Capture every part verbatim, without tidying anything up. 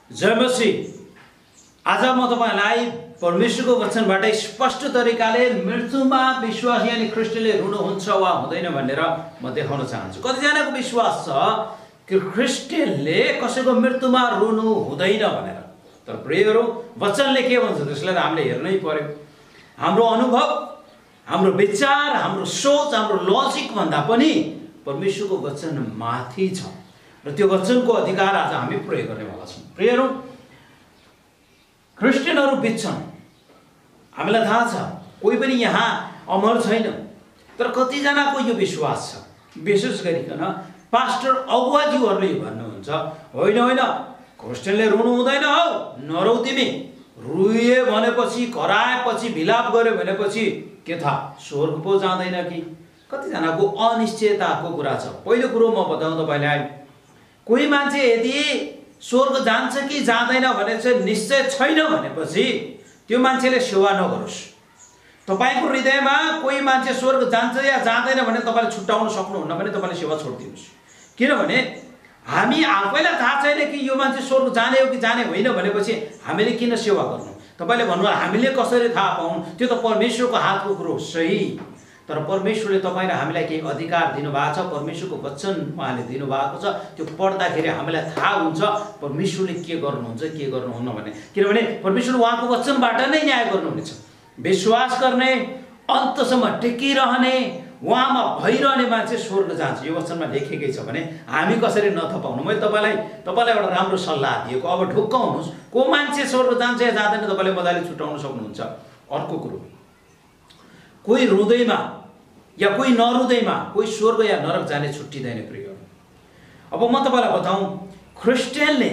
जय मसीह। आज म तपाईलाई परमेश्वरको वचनबाट स्पष्ट तरिकाले मृत्युमा विश्वास यानी ख्रीष्टले रुनुहुन्छ वा हुँदैन भनेर म देखाउन चाहन्छु। कतिजनाको विश्वास छ कि ख्रीष्टले कसैको मृत्युमा रुनु हुँदैन भनेर। तर प्रियहरू, वचनले के भन्छ त्यसलाई हामीले हेर्नै पर्यो। हाम्रो अनुभव, हाम्रो विचार, हाम्रो सोच, हाम्रो लजिक भन्दा पनि परमेश्वरको वचन माथि छ र त्यो वचनको अधिकार आज हामी प्रयोग गर्नेवाला छौँ। प्रियहरू, क्रिस्चियनहरू बित्छन्, हामीलाई थाहा छ कोही पनि यहाँ अमर छैन। तर कतिजनाको यो विश्वास छ, विशेष गरिकन पास्टर अगुवाज्यूहरूले यो भन्नुहुन्छ, होइन होइन क्रिस्चियनले रुनु हुँदैन हौ, नरौ तिमी। रुए भनेपछि, कराएपछि, विलाप गर्यो भनेपछि के थाहा स्वर्ग पो जाँदैन कि? कतिजनाको अनिश्चयताको कुरा छ। पहिलो कुरो म बताउँ तपाईँलाई, कोही मान्छे यदि स्वर्ग जान्छ कि जाँदैन भने चाहिँ निश्चय छैन भनेपछि त्यो मान्छेले सेवा नगरोस्। तपाईँको हृदयमा कोही मान्छे स्वर्ग जान्छ या जाँदैन भने तपाईँले छुट्याउन सक्नुहुन्न भने तपाईँले सेवा छोडिदिनुहोस्। किनभने हामी आफैलाई थाहा छैन कि यो मान्छे स्वर्ग जाने हो कि जाने होइन भनेपछि हामीले किन सेवा गर्नु? तपाईँले भन्नुभयो हामीले कसरी थाहा पाउँ? त्यो त परमेश्वरको हातको कुरो हो, सही। तर परमेश्वरले तपाईँले हामीलाई केही अधिकार दिनुभएको छ, परमेश्वरको वचन उहाँले दिनुभएको छ। त्यो पढ्दाखेरि हामीलाई थाहा हुन्छ परमेश्वरले के गर्नुहुन्छ, के गर्नुहुन्न भने। किनभने परमेश्वर उहाँको वचनबाट नै न्याय गर्नुहुनेछ। विश्वास गर्ने, अन्तसम्म टिकिरहने, उहाँमा भइरहने मान्छे स्वर्ग जान्छ, यो वचनमा लेखेकै छ भने हामी कसरी नथपाउनु? मैले तपाईँलाई तपाईँलाई एउटा राम्रो सल्लाह दिएको। अब ढुक्काउनुहोस्, को मान्छे स्वर्ग जान्छ या जाँदैन तपाईँले मजाले छुट्याउन सक्नुहुन्छ। अर्को कुरो, कोही रुँदैमा या कोही नरुँदैमा कोही स्वर्ग या नरक जाने छुट्टिँदैन। प्रिय, अब म तपाईँलाई बताउँ, क्रिस्चियनले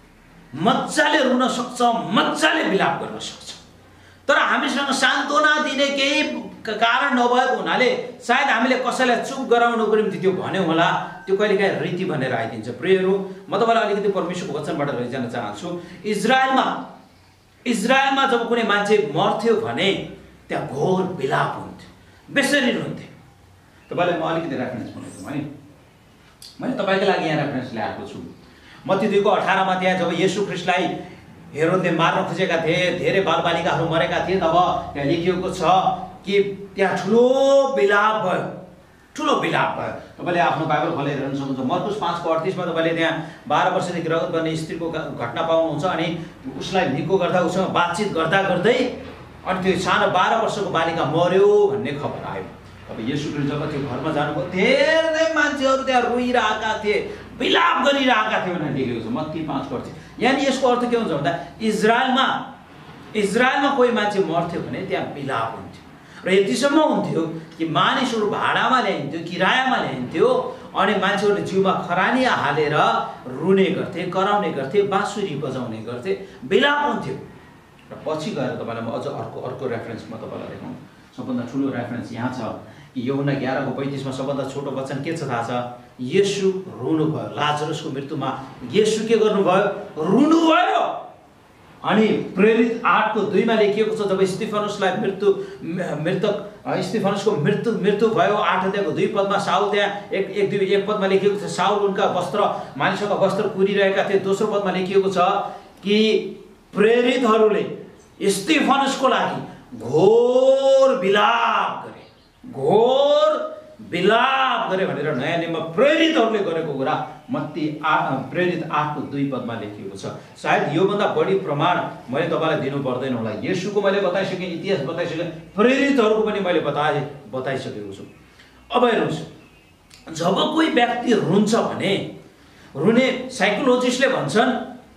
मजाले रुन सक्छ, मजाले विलाप गर्न सक्छ। तर हामीसँग सान्त्वना दिने केही कारण नभएको हुनाले सायद हामीले कसैलाई चुप गराउनको निम्ति त्यो भन्यौँ होला, त्यो कहिलेकाहीँ रीति भनेर आइदिन्छ। प्रियहरू, म तपाईँलाई अलिकति परमेश्वरको वचनबाट लैजान चाहन्छु। इजरायलमा इजरायलमा जब कुनै मान्छे मर्थ्यो भने त्यहाँ घोर विलाप हुन्थ्यो, बेसरी हुन्थ्यो। तपाईँलाई म अलिकति रेफरेन्स बनाउँछु है। मैले तपाईँको लागि यहाँ रेफरेन्स ल्याएको छु। मत्ती दुईको अठारमा त्यहाँ जब येशू ख्रीष्टलाई हेरोदले मार्न खोजेका थिए, धेरै बालबालिकाहरू मरेका थिए, तब त्यहाँ लेखिएको छ कि त्यहाँ ठुलो विलाप भयो, ठुलो विलाप भयो। तपाईँले आफ्नो बाइबल खोलेर हेर्न सक्नुहुन्छ। मर्कुस पाँचको अडतिसमा तपाईँले त्यहाँ बाह्र वर्षदेखि रगत गर्ने स्त्रीको घटना पाउनुहुन्छ। अनि उसलाई निको गर्दा, उसँग बातचित गर्दा गर्दै अनि त्यो सानो बाह्र वर्षको बालिका मर्यो भन्ने खबर आयो। अब येशू ख्रीष्ट जब त्यो घरमा जानुभयो, धेरै मान्छेहरू त्यहाँ रोइरहेका थिए, विलाप गरिरहेका थिए भनेर लेखेको छ मत्ती पाँचको अडतिस। यानि यसको अर्थ के हुन्छ भन्दा इजरायलमा इजरायलमा कोही मान्छे मर्थ्यो भने त्यहाँ विलाप हुन्थ्यो। र यतिसम्म हुन्थ्यो कि मानिसहरू भाडामा ल्याइन्थ्यो, किरायामा ल्याइन्थ्यो, अनि मान्छेहरूले जिउमा खरानी हालेर रुने गर्थे, कराउने गर्थे, बाँसुरी बजाउने गर्थे, विलाप हुन्थ्यो। र पछि गएर तपाईँलाई म अझ अर्को अर्को रेफरेन्स म तपाईँलाई देखाउँ। सबभन्दा ठुलो रेफरेन्स यहाँ छ कि यूहन्ना एघारको पैँतिसमा सबभन्दा छोटो वचन के छ थाहा छ? येशू रुनुभयो लाजरसको मृत्युमा। येशू के गर्नुभयो? रुनुभयो। अनि प्रेरित आठको दुईमा लेखिएको छ, जब स्तिफनुसलाई मृत्यु मृतक स्तिफनुसको मृत्यु मृत्यु भयो, आठ अध्यायको दुई पदमा साउल त्यहाँ एक एक दुई एक पदमा लेखिएको छ साउल उनका वस्त्र मानिसका वस्त्र कुरिरहेका थिए। दोस्रो पदमा लेखिएको छ कि प्रेरितहरूले स्तिफनुसको लागि घोर विलाप गरे, घोर विलाप गरे भनेर नयाँ नियममा प्रेरितहरूले गरेको कुरा मत्ती आठ प्रेरित आठको दुई पदमा लेखिएको छ। सायद योभन्दा बढी प्रमाण मैले तपाईँलाई दिनु पर्दैन होला। येशूको मैले बताइसकेँ, इतिहास बताइसकेँ, प्रेरितहरूको पनि मैले बताए बताइसकेको छु। अब हेर्नुहोस्, जब कोही व्यक्ति रुन्छ भने, रुने साइकोलोजिस्टले भन्छन्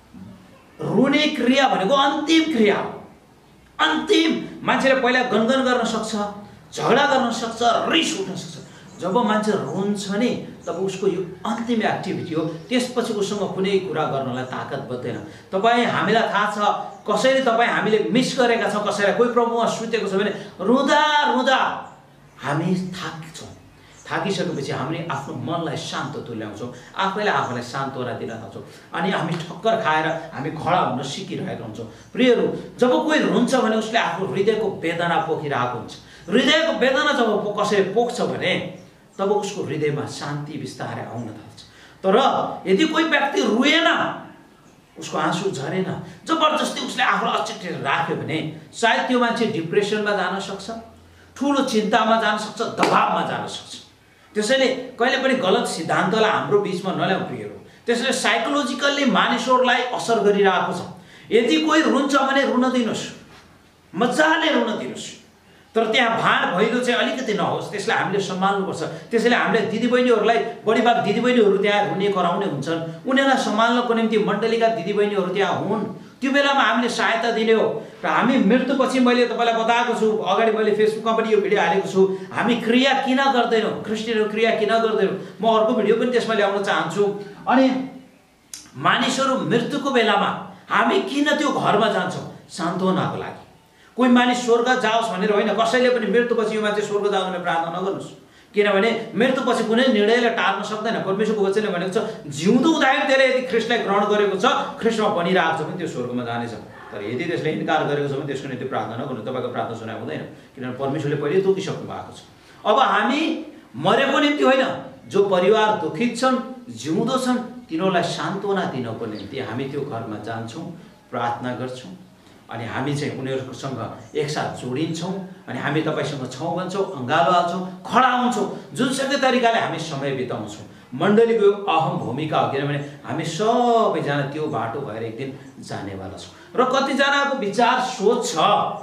रुने क्रिया भनेको अन्तिम क्रिया हो। अन्तिम मान्छेले पहिला गनगन गर्न सक्छ, झगडा गर्न सक्छ, रिस उठ्न सक्छ। जब मान्छे रुन्छ नि तब उसको यो अन्तिम एक्टिभिटी हो। त्यसपछि उसँग कुनै कुरा गर्नलाई ताकत बच्दैन। तपाईँ हामीलाई थाहा छ कसैले तपाईँ हामीले मिस गरेका छौँ, कसैलाई कोही प्रभुमा सुतेको छ भने रुँदा रुँदा हामी थाक्छौँ। थाकिसकेपछि हामीले आफ्नो मनलाई शान्त तुल्याउँछौँ, आफैलाई आफूलाई सान्त्वना दिन थाल्छौँ, अनि हामी ठक्कर खाएर हामी खडा हुन सिकिरहेका हुन्छौँ। प्रियहरू, जब कोही रुन्छ भने उसले आफ्नो हृदयको वेदना पोखिरहेको हुन्छ। हृदयको वेदना जब कसैले पोख्छ भने तब उसको हृदयमा शान्ति बिस्तारै आउन थाल्छ। तर यदि कोही व्यक्ति रुएन उसको आँसु झरेन, जबरजस्ती उसले आफूलाई अचेटेर राख्यो भने सायद त्यो मान्छे डिप्रेसनमा जान सक्छ, ठुलो चिन्तामा जान सक्छ, दबावमा जान सक्छ। त्यसैले कहिले पनि गलत सिद्धान्तलाई हाम्रो बिचमा नल्याऊ प्रियहरू। त्यसैले साइकोलोजिकल्ली मानिसहरूलाई असर गरिरहेको छ। यदि कोही रुन्छ भने रुन दिनुहोस्, मजाले रुन दिनुहोस्, तर त्यहाँ भाँड भैलो चाहिँ अलिकति नहोस्, त्यसलाई हामीले सम्हाल्नुपर्छ। त्यसैले हामीले दिदीबहिनीहरूलाई बढीभाग दिदीबहिनीहरू त्यहाँ रुने कराउने हुन्छन्, उनीहरूलाई सम्हाल्नको निम्ति मण्डलीका दिदीबहिनीहरू त्यहाँ हुन्, त्यो बेलामा हामीले सहायता दिने हो। र हामी मृत्युपछि मैले तपाईँलाई बताएको छु, अगाडि मैले फेसबुकमा पनि यो भिडियो हालेको छु, हामी क्रिया किन गर्दैनौँ, क्रिस्चियनहरू क्रिया किन गर्दैनौँ, म अर्को भिडियो पनि त्यसमा ल्याउन चाहन्छु। अनि मानिसहरू मृत्युको बेलामा हामी किन त्यो घरमा जान्छौँ? सान्त्वनाको लागि। कोही मानिस स्वर्ग जाओस् भनेर होइन, कसैले पनि मृत्युपछि यो मान्छे स्वर्ग जाओस् भनेर प्रार्थना नगर्नुहोस्, किनभने मृत्युपछि कुनै निर्णयले टार्न सक्दैन। परमेश्वरको वचनले भनेको छ जिउँदो हुँदाखेरि त्यसले यदि ख्रिस्टलाई ग्रहण गरेको छ, ख्रिस्टमा बनिरहेको छ भने त्यो स्वर्गमा जानेछ। तर यदि त्यसले इन्कार गरेको छ भने त्यसको निम्ति प्रार्थना नगर्नु, तपाईँको प्रार्थना सुनाइ हुँदैन, किनभने परमेश्वरले पहिले तोकिसक्नु भएको छ। अब हामी मरेको निम्ति होइन, जो परिवार दुखित छन्, जिउँदो छन्, तिनीहरूलाई सान्त्वना दिनको निम्ति हामी त्यो घरमा जान्छौँ, प्रार्थना गर्छौँ, अनि हामी चाहिँ उनीहरूसँग एकसाथ जोडिन्छौँ, अनि हामी तपाईँसँग छौँ भन्छौँ, अँगालो हाल्छौँ, खडा हुन्छौँ, जुनसुकै तरिकाले हामी समय बिताउँछौँ। मण्डलीको अहम भूमिका हो, किनभने हामी सबैजना त्यो बाटो भएर एक दिन जानेवाला छौँ। र कतिजनाको विचार सोच छ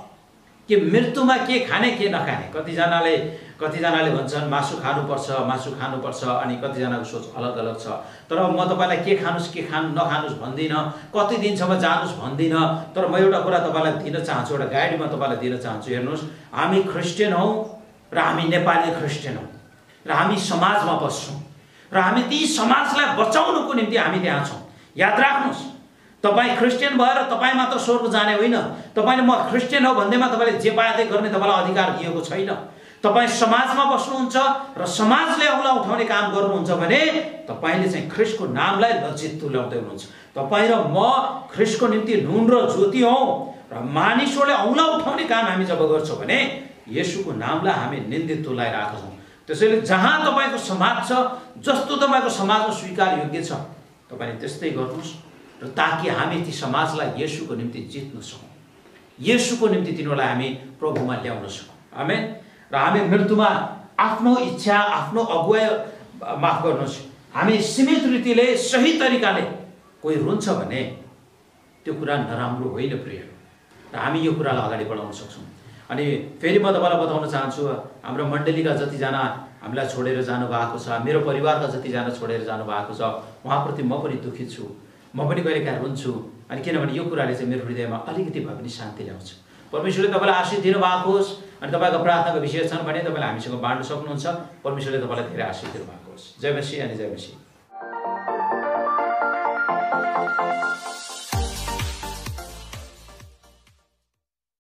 कि मृत्युमा के खाने के नखाने। कतिजनाले कतिजनाले भन्छन् मासु खानुपर्छ, मासु खानुपर्छ, अनि कतिजनाको सोच अलग अलग छ। तर म तपाईँलाई के खानुहोस् के खानु नखानुहोस् भन्दिनँ, कति दिनसम्म जानुहोस् भन्दिनँ। तर म एउटा कुरा तपाईँलाई दिन चाहन्छु, एउटा गाइड म तपाईँलाई दिन चाहन्छु। हेर्नुहोस्, हामी क्रिस्चियन हौँ र हामी नेपाली क्रिस्चियन हौँ र हामी समाजमा बस्छौँ र हामी ती समाजलाई बचाउनुको निम्ति हामी त्यहाँ छौँ। याद राख्नुहोस्, तपाईँ क्रिस्चियन भएर तपाईँ मात्र स्वर्ग जाने होइन। तपाईँले म क्रिस्चियन हो भन्दैमा तपाईँले जे पाए त्यही गर्ने तपाईँलाई अधिकार दिएको छैन। तपाईँ समाजमा बस्नुहुन्छ र समाजले औँला उठाउने काम गर्नुहुन्छ भने तपाईँले चाहिँ ख्रिस्टको नामलाई लज्जित तुल्याउँदै हुनुहुन्छ। तपाईँ र म ख्रिस्टको निम्ति नुन र ज्योति हौँ र मानिसहरूले औँला उठाउने काम हामी जब गर्छौँ भने येशूको नामलाई हामी निन्दित तुल्याइरहेका छौँ। त्यसैले जहाँ तपाईँको समाज छ, जस्तो तपाईँको समाजमा स्वीकार योग्य छ, तपाईँले त्यस्तै गर्नुहोस्, र ताकि हामी ती समाजलाई येशूको निम्ति जित्न सकौँ, येशूको निम्ति तिनीहरूलाई हामी प्रभुमा ल्याउन सकौँ। आमेन। र हामी मृत्युमा आफ्नो इच्छा, आफ्नो अगुवाई, माफ गर्नुहोस्, हामी सीमित रीतिले सही तरिकाले कोही रुन्छ भने त्यो कुरा नराम्रो होइन प्रिय, र हामी यो कुरालाई अगाडि बढाउन सक्छौँ। अनि फेरि म तपाईँलाई बताउन चाहन्छु, हाम्रो मण्डलीका जतिजना हामीलाई छोडेर जानुभएको छ, मेरो परिवारका जतिजना छोडेर जानुभएको छ, उहाँप्रति म पनि दुखित छु, म पनि कहिलेकाहीँ रुन्छु। अनि किनभने यो कुराले चाहिँ मेरो हृदयमा अलिकति भए पनि शान्ति ल्याउँछ। परमेश्वरले तपाईँलाई आशीष दिनुभएको होस्। अनि तपाईँको प्रार्थनाको विषय छन् भने तपाईँले हामीसँग बाँड्न सक्नुहुन्छ। परमेश्वरले तपाईँलाई धेरै आशीष दिनुभएको होस्। जय मसीह अनि जय मसीह।